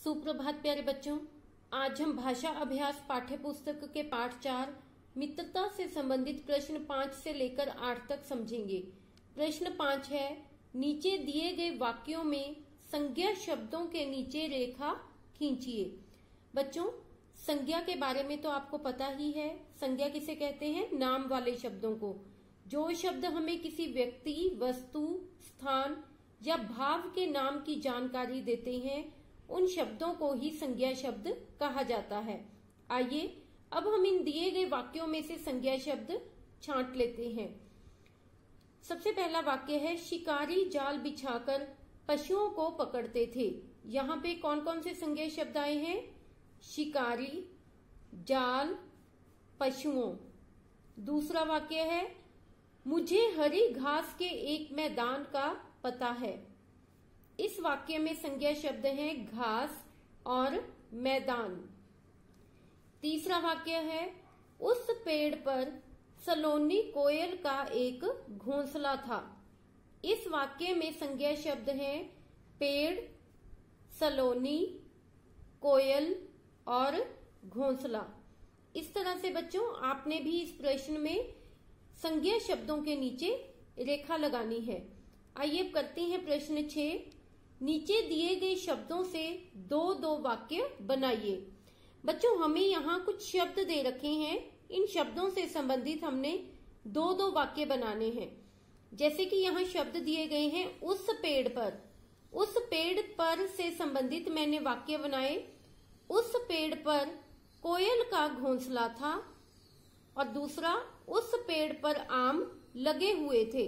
सुप्रभात प्यारे बच्चों। आज हम भाषा अभ्यास पाठ्य पुस्तक के पाठ 4 मित्रता से संबंधित प्रश्न 5 से लेकर 8 तक समझेंगे। प्रश्न 5 है, नीचे दिए गए वाक्यों में संज्ञा शब्दों के नीचे रेखा खींचिए। बच्चों, संज्ञा के बारे में तो आपको पता ही है। संज्ञा किसे कहते हैं? नाम वाले शब्दों को। जो शब्द हमें किसी व्यक्ति, वस्तु, स्थान या भाव के नाम की जानकारी देते हैं, उन शब्दों को ही संज्ञा शब्द कहा जाता है। आइए अब हम इन दिए गए वाक्यों में से संज्ञा शब्द छांट लेते हैं। सबसे पहला वाक्य है, शिकारी जाल बिछाकर पशुओं को पकड़ते थे। यहाँ पे कौन कौन से संज्ञा शब्द आए हैं? शिकारी, जाल, पशुओं। दूसरा वाक्य है, मुझे हरी घास के एक मैदान का पता है। इस वाक्य में संज्ञा शब्द है घास और मैदान। तीसरा वाक्य है, उस पेड़ पर सलोनी कोयल का एक घोंसला था। इस वाक्य में संज्ञा शब्द है पेड़, सलोनी, कोयल और घोंसला। इस तरह से बच्चों आपने भी इस प्रश्न में संज्ञा शब्दों के नीचे रेखा लगानी है। आइए अब करते हैं प्रश्न 6। नीचे दिए गए शब्दों से दो वाक्य बनाइए। बच्चों, हमें यहाँ कुछ शब्द दे रखे हैं। इन शब्दों से संबंधित हमने दो वाक्य बनाने हैं। जैसे कि यहाँ शब्द दिए गए हैं, उस पेड़ पर। उस पेड़ पर से संबंधित मैंने वाक्य बनाए, उस पेड़ पर कोयल का घोंसला था। और दूसरा, उस पेड़ पर आम लगे हुए थे।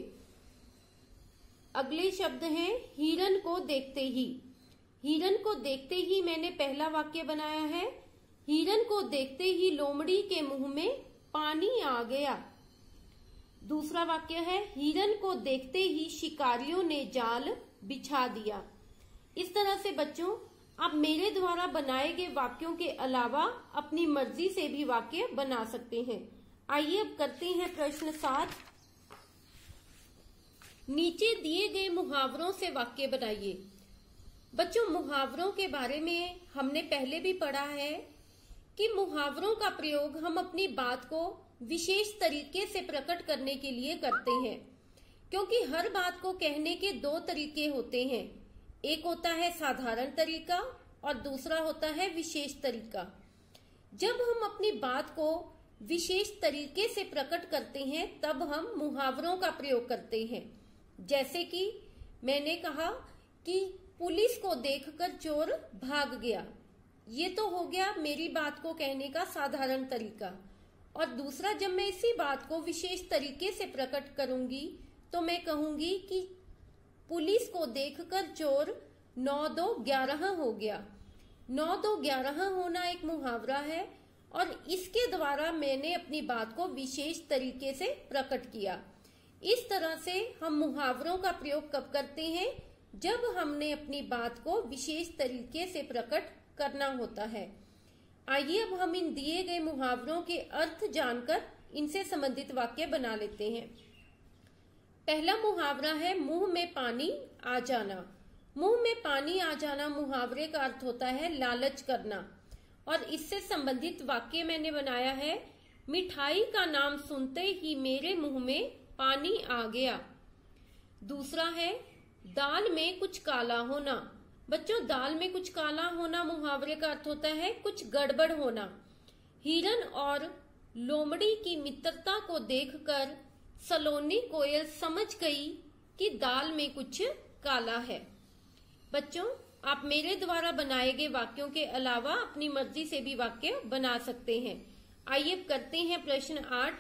अगले शब्द हैं, हिरन को देखते ही। हिरन को देखते ही मैंने पहला वाक्य बनाया है, हिरन को देखते ही लोमड़ी के मुंह में पानी आ गया। दूसरा वाक्य है, हिरन को देखते ही शिकारियों ने जाल बिछा दिया। इस तरह से बच्चों आप मेरे द्वारा बनाए गए वाक्यों के अलावा अपनी मर्जी से भी वाक्य बना सकते हैं। आइए अब करते हैं प्रश्न 7। नीचे दिए गए मुहावरों से वाक्य बनाइए। बच्चों, मुहावरों के बारे में हमने पहले भी पढ़ा है कि मुहावरों का प्रयोग हम अपनी बात को विशेष तरीके से प्रकट करने के लिए करते हैं। क्योंकि हर बात को कहने के 2 तरीके होते हैं। एक होता है साधारण तरीका और दूसरा होता है विशेष तरीका। जब हम अपनी बात को विशेष तरीके से प्रकट करते हैं तब हम मुहावरों का प्रयोग करते हैं। जैसे कि मैंने कहा कि पुलिस को देखकर चोर भाग गया। ये तो हो गया मेरी बात को कहने का साधारण तरीका। और दूसरा, जब मैं इसी बात को विशेष तरीके से प्रकट करूंगी तो मैं कहूंगी कि पुलिस को देखकर चोर 9-2-11 हो गया। 9-2-11 होना एक मुहावरा है और इसके द्वारा मैंने अपनी बात को विशेष तरीके से प्रकट किया। इस तरह से हम मुहावरों का प्रयोग कब करते हैं? जब हमने अपनी बात को विशेष तरीके से प्रकट करना होता है। आइए अब हम इन दिए गए मुहावरों के अर्थ जानकर इनसे संबंधित वाक्य बना लेते हैं। पहला मुहावरा है, मुंह में पानी आ जाना। मुंह में पानी आ जाना मुहावरे का अर्थ होता है लालच करना। और इससे संबंधित वाक्य मैंने बनाया है, मिठाई का नाम सुनते ही मेरे मुंह में पानी आ गया। दूसरा है, दाल में कुछ काला होना। बच्चों, दाल में कुछ काला होना मुहावरे का अर्थ होता है कुछ गड़बड़ होना। हिरन और लोमड़ी की मित्रता को देखकर सलोनी कोयल समझ गई कि दाल में कुछ काला है। बच्चों, आप मेरे द्वारा बनाए गए वाक्यों के अलावा अपनी मर्जी से भी वाक्य बना सकते हैं। आइए करते हैं प्रश्न 8।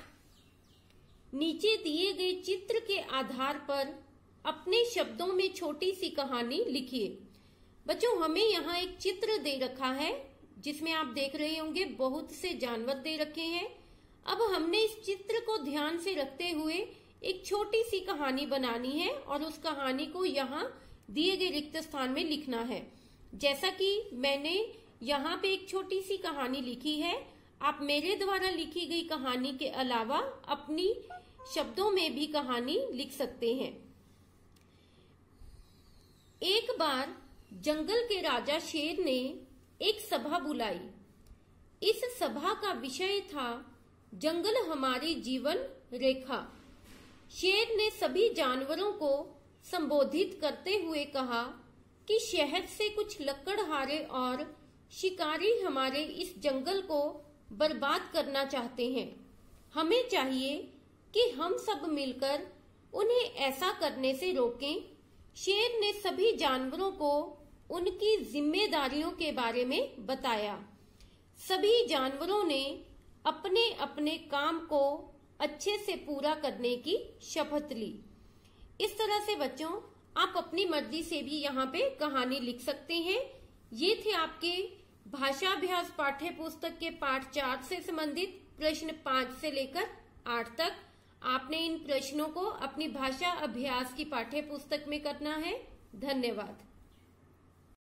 नीचे दिए गए चित्र के आधार पर अपने शब्दों में छोटी सी कहानी लिखिए। बच्चों, हमें यहाँ एक चित्र दे रखा है जिसमें आप देख रहे होंगे बहुत से जानवर दे रखे हैं। अब हमने इस चित्र को ध्यान से रखते हुए एक छोटी सी कहानी बनानी है और उस कहानी को यहाँ दिए गए रिक्त स्थान में लिखना है। जैसा कि मैंने यहाँ पे एक छोटी सी कहानी लिखी है, आप मेरे द्वारा लिखी गई कहानी के अलावा अपनी शब्दों में भी कहानी लिख सकते हैं। एक बार जंगल के राजा शेर ने एक सभा बुलाई। इस सभा का विषय था जंगल हमारी जीवन रेखा। शेर ने सभी जानवरों को संबोधित करते हुए कहा कि शहर से कुछ लकड़हारे और शिकारी हमारे इस जंगल को बर्बाद करना चाहते हैं। हमें चाहिए कि हम सब मिलकर उन्हें ऐसा करने से रोकें। शेर ने सभी जानवरों को उनकी जिम्मेदारियों के बारे में बताया। सभी जानवरों ने अपने अपने काम को अच्छे से पूरा करने की शपथ ली। इस तरह से बच्चों, आप अपनी मर्जी से भी यहाँ पे कहानी लिख सकते हैं। ये थे आपके भाषाभ्यास पाठ्य पुस्तक के पाठ 4 से संबंधित प्रश्न 5 से लेकर 8 तक। आपने इन प्रश्नों को अपनी भाषा अभ्यास की पाठ्य पुस्तक में करना है। धन्यवाद।